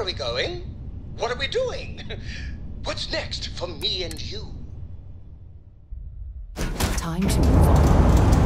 are we going? What are we doing? What's next for me and you? Time to move on.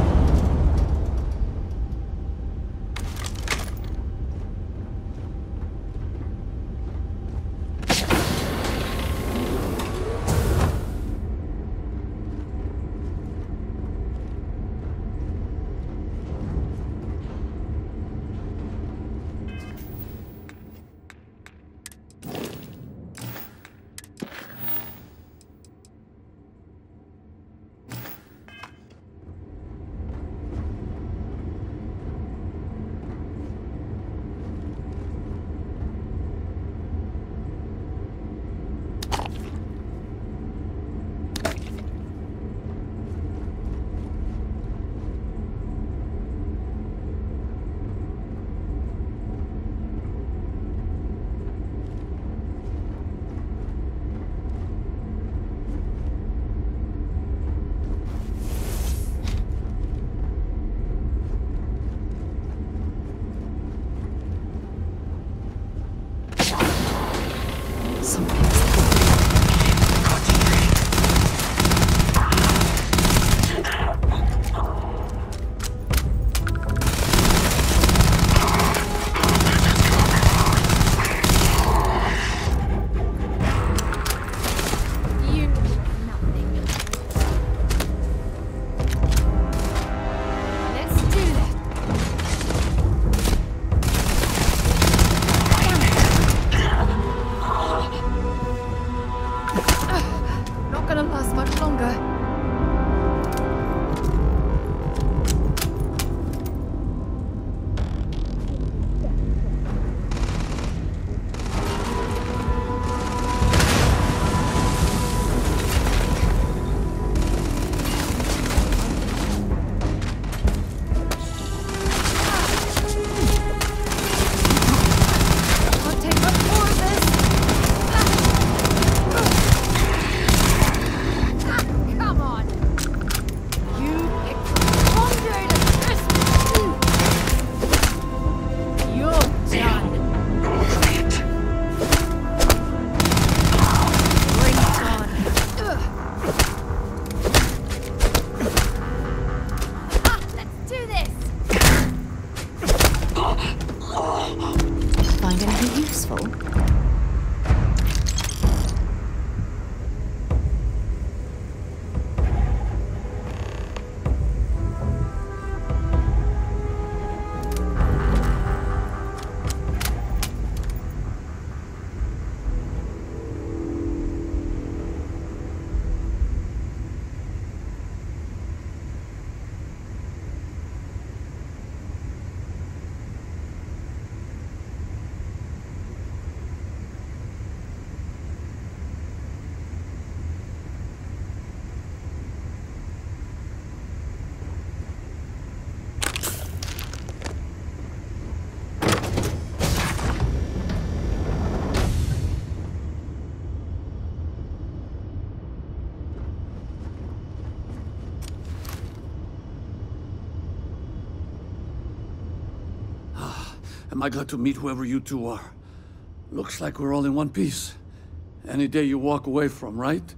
Am I glad to meet whoever you two are. Looks like we're all in one piece. Any day you walk away from, right?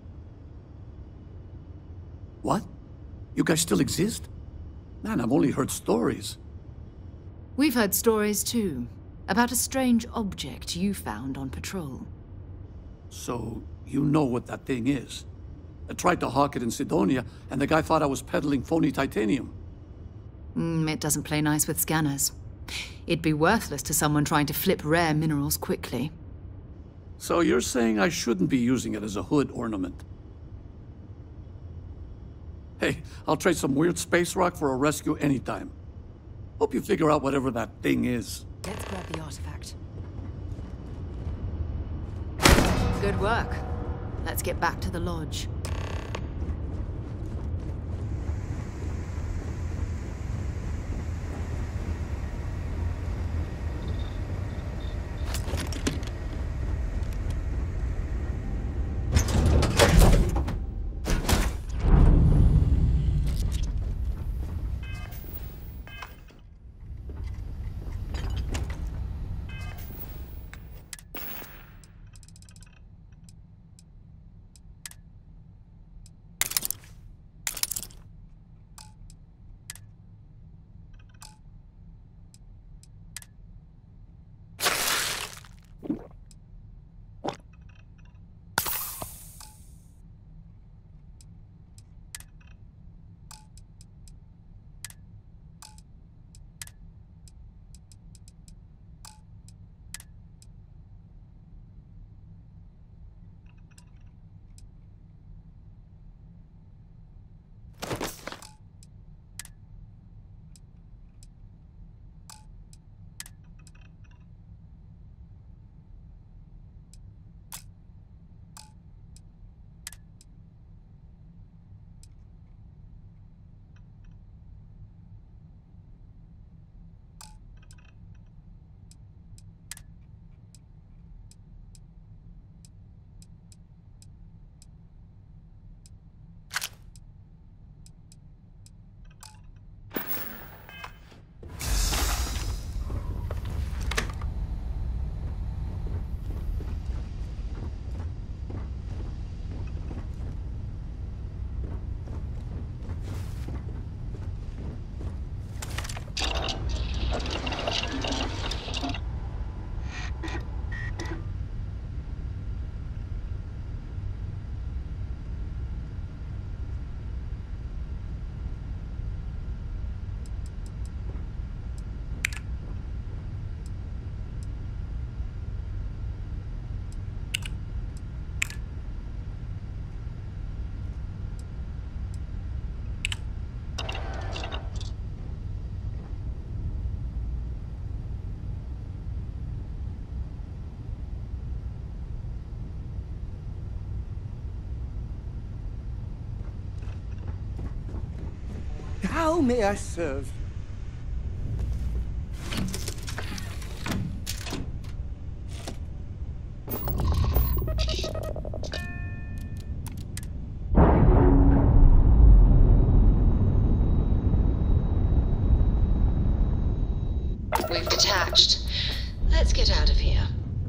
What? You guys still exist? Man, I've only heard stories. We've heard stories too, about a strange object you found on patrol. So, you know what that thing is? I tried to hawk it in Cydonia, and the guy thought I was peddling phony titanium. It doesn't play nice with scanners. It'd be worthless to someone trying to flip rare minerals quickly. So you're saying I shouldn't be using it as a hood ornament? Hey, I'll trade some weird space rock for a rescue anytime. Hope you figure out whatever that thing is. Let's grab the artifact. Good work. Let's get back to the lodge. How may I serve? We've detached. Let's get out of here.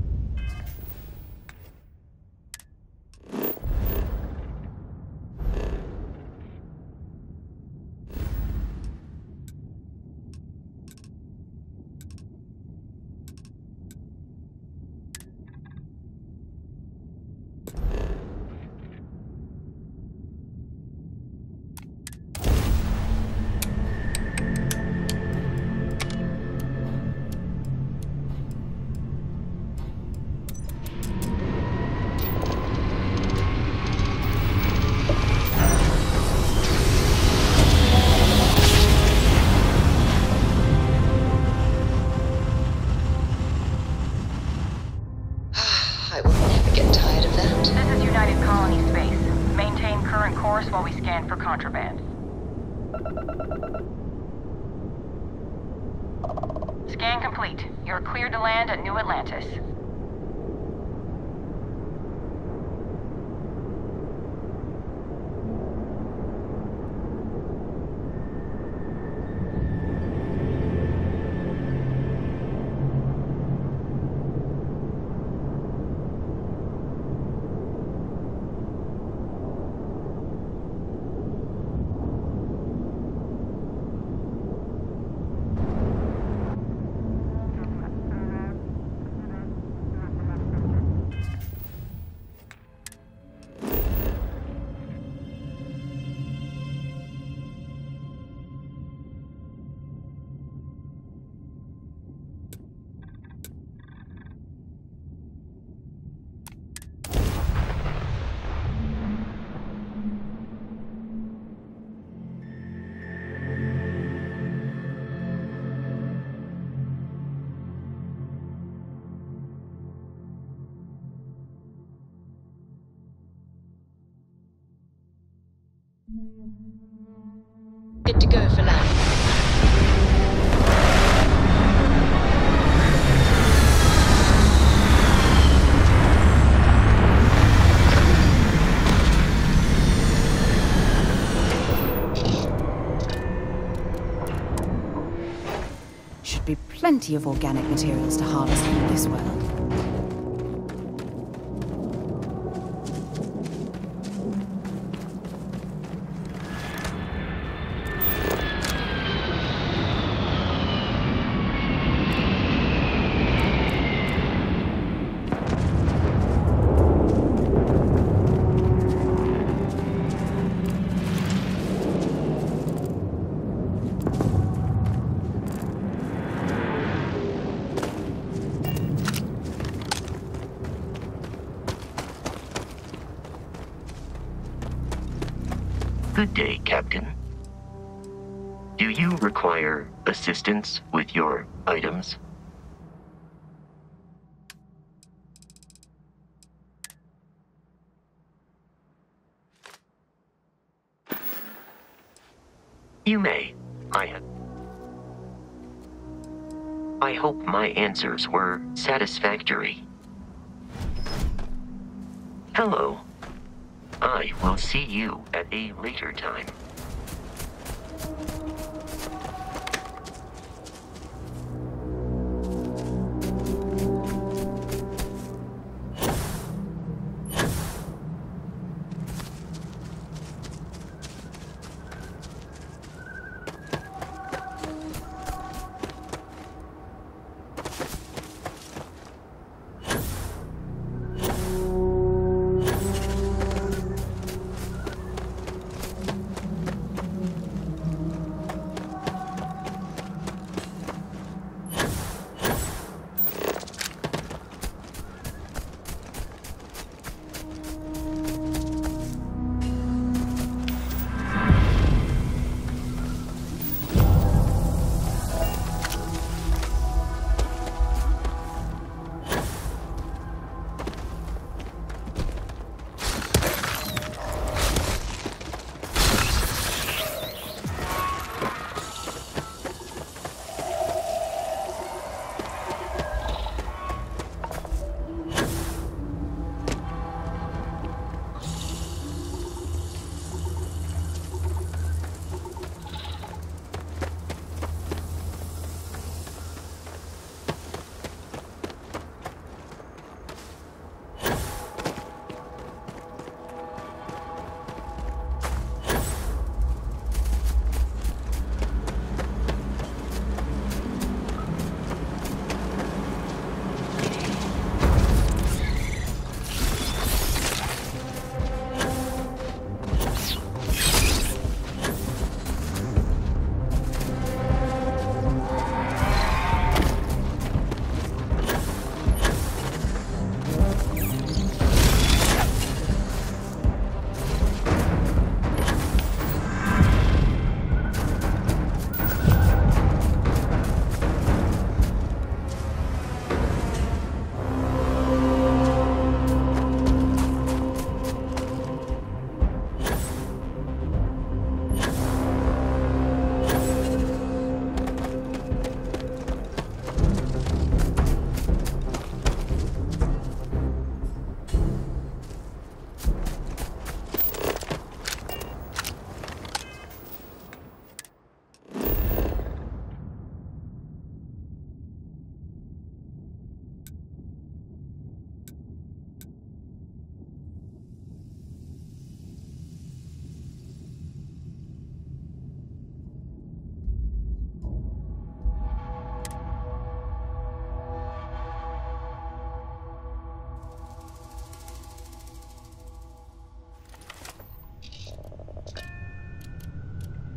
I will never get tired of that. This is United Colony Space. Maintain current course while we scan for contraband. Scan complete. You're cleared to land at New Atlantis. Good to go for landing. Should be plenty of organic materials to harvest from this world. Good day, Captain. Do you require assistance with your items? You may. I hope my answers were satisfactory. Hello. I will see you at a later time.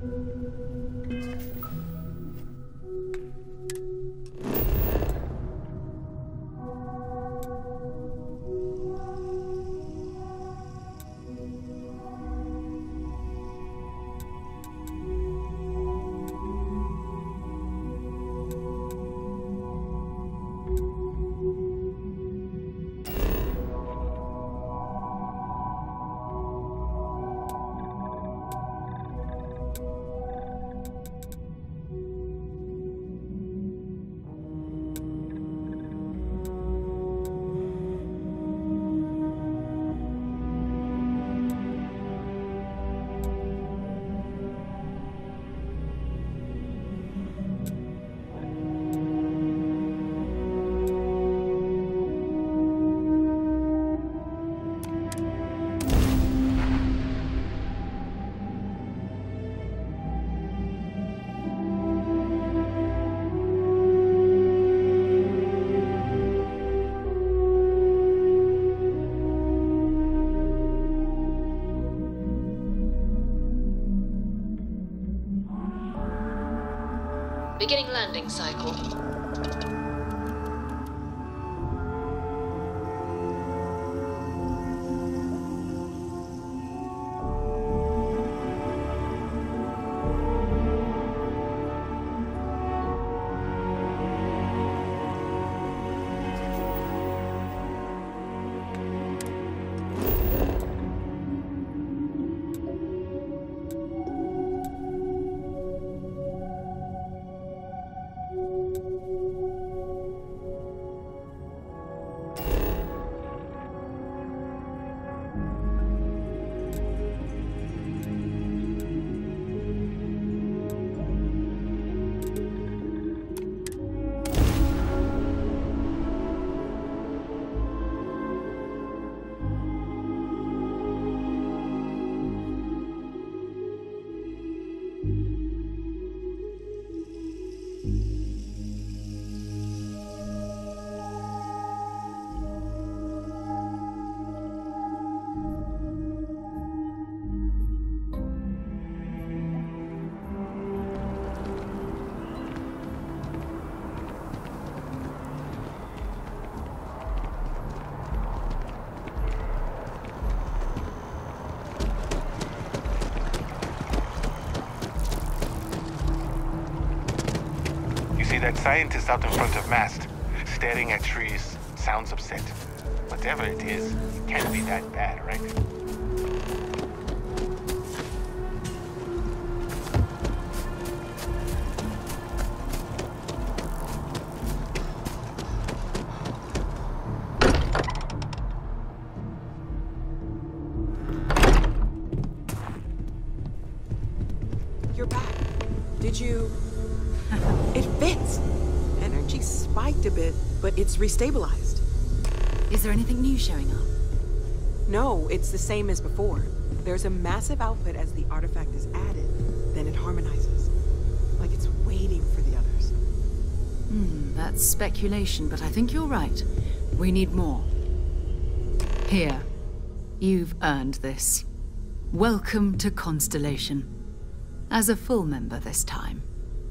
Beginning landing cycle. That scientist out in front of mast, staring at trees, sounds upset. Whatever it is, it can't be that bad, right? You're back. Did you... It fits! Energy spiked a bit, but it's restabilized. Is there anything new showing up? No, it's the same as before. There's a massive output as the artifact is added, then it harmonizes. Like it's waiting for the others. That's speculation, but I think you're right. We need more. Here. You've earned this. Welcome to Constellation. As a full member this time.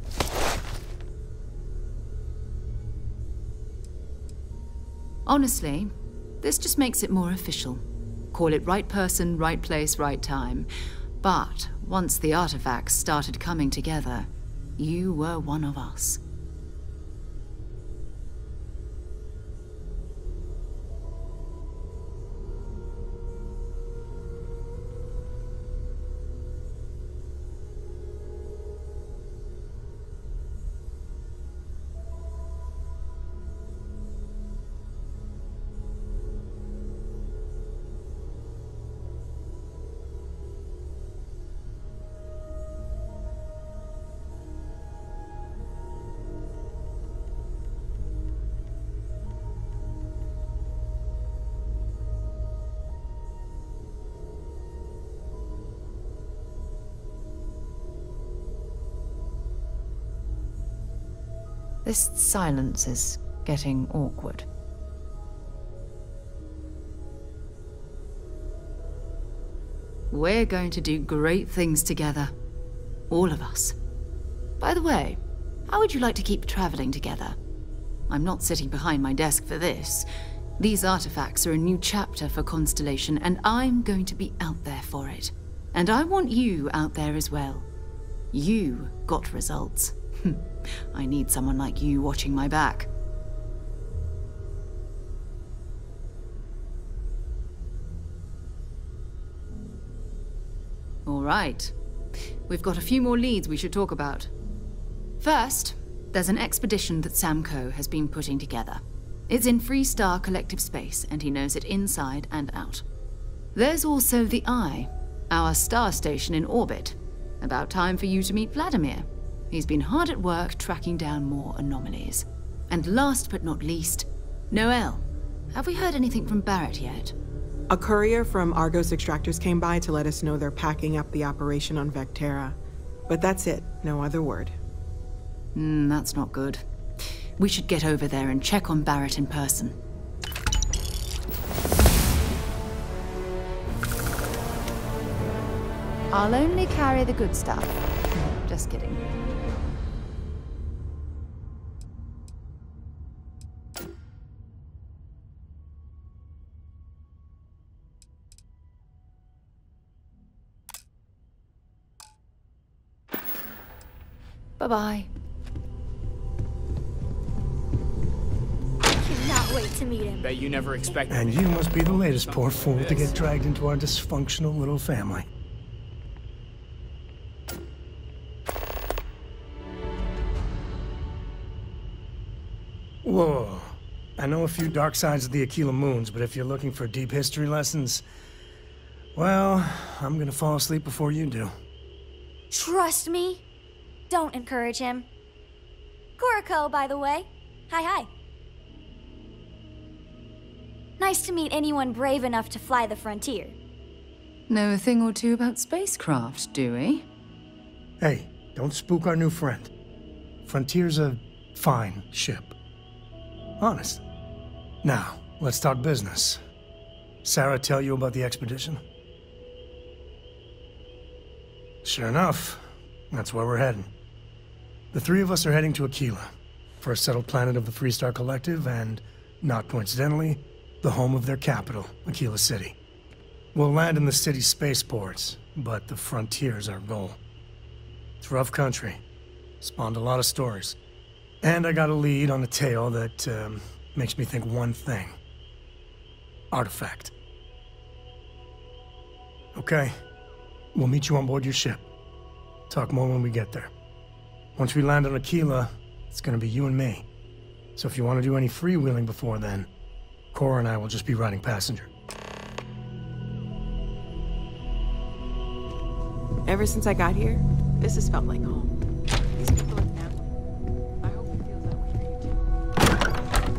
Honestly, this just makes it more official. Call it right person, right place, right time. But once the artifacts started coming together, you were one of us. This silence is getting awkward. We're going to do great things together. All of us. By the way, how would you like to keep traveling together? I'm not sitting behind my desk for this. These artifacts are a new chapter for Constellation, and I'm going to be out there for it. And I want you out there as well. You got results. I need someone like you watching my back. All right. We've got a few more leads we should talk about. First, there's an expedition that Sam Coe has been putting together. It's in Freestar Collective Space, and he knows it inside and out. There's also the Eye, our star station in orbit. About time for you to meet Vladimir. He's been hard at work tracking down more anomalies. And last but not least, Noel. Have we heard anything from Barrett yet? A courier from Argos Extractors came by to let us know they're packing up the operation on Vectera. But that's it, no other word. That's not good. We should get over there and check on Barrett in person. I'll only carry the good stuff. Just kidding. Bye-bye. Cannot wait to meet him. Bet you never expected. And you must be the latest poor fool to get dragged into our dysfunctional little family. Whoa. I know a few dark sides of the Aquila Moons, but if you're looking for deep history lessons, well, I'm gonna fall asleep before you do. Trust me. Don't encourage him. Koriko, by the way. Hi. Nice to meet anyone brave enough to fly the frontier. Know a thing or two about spacecraft, do we? Hey, don't spook our new friend. Frontier's a fine ship. Honest. Now, let's talk business. Sarah tell you about the expedition? Sure enough, that's where we're heading. The three of us are heading to Aquila, first settled planet of the Freestar Collective, and, not coincidentally, the home of their capital, Aquila City. We'll land in the city's spaceports, but the frontier's our goal. It's rough country. Spawned a lot of stories. And I got a lead on a tale that makes me think one thing. Artifact. Okay. We'll meet you on board your ship. Talk more when we get there. Once we land on Aquila, it's gonna be you and me. So if you want to do any freewheeling before then, Cora and I will just be riding passenger. Ever since I got here, this has felt like home. These people are family. I hope it feels that way for you too.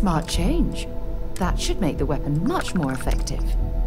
Smart change. That should make the weapon much more effective.